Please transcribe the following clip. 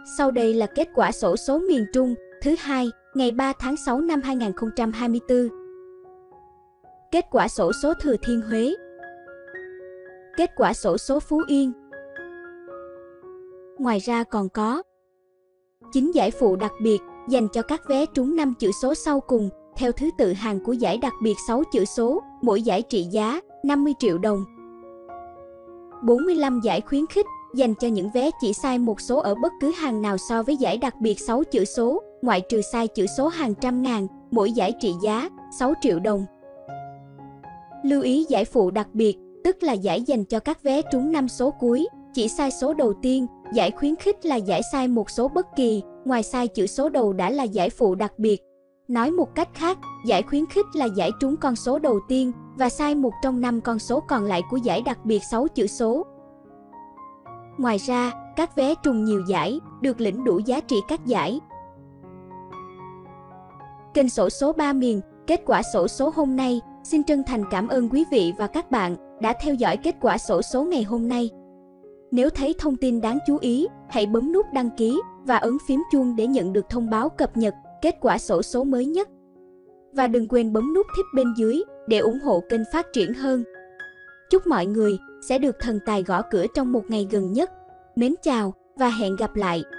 Sau đây là kết quả xổ số miền Trung thứ hai, ngày 3 tháng 6 năm 2024. Kết quả xổ số Thừa Thiên Huế. Kết quả xổ số Phú Yên. Ngoài ra còn có 9 giải phụ đặc biệt dành cho các vé trúng 5 chữ số sau cùng theo thứ tự hàng của giải đặc biệt 6 chữ số, mỗi giải trị giá 50 triệu đồng. 45 giải khuyến khích dành cho những vé chỉ sai một số ở bất cứ hàng nào so với giải đặc biệt 6 chữ số, ngoại trừ sai chữ số hàng trăm ngàn, mỗi giải trị giá 6 triệu đồng. Lưu ý giải phụ đặc biệt, tức là giải dành cho các vé trúng 5 số cuối, chỉ sai số đầu tiên. Giải khuyến khích là giải sai một số bất kỳ, ngoài sai chữ số đầu đã là giải phụ đặc biệt. Nói một cách khác, giải khuyến khích là giải trúng con số đầu tiên và sai một trong 5 con số còn lại của giải đặc biệt 6 chữ số. Ngoài ra, các vé trùng nhiều giải được lĩnh đủ giá trị các giải. Kênh xổ số 3 miền, kết quả xổ số hôm nay. Xin chân thành cảm ơn quý vị và các bạn đã theo dõi kết quả xổ số ngày hôm nay. Nếu thấy thông tin đáng chú ý, hãy bấm nút đăng ký và ấn phím chuông để nhận được thông báo cập nhật kết quả xổ số mới nhất. Và đừng quên bấm nút thích bên dưới để ủng hộ kênh phát triển hơn. Chúc mọi người sẽ được thần tài gõ cửa trong một ngày gần nhất. Mến chào và hẹn gặp lại!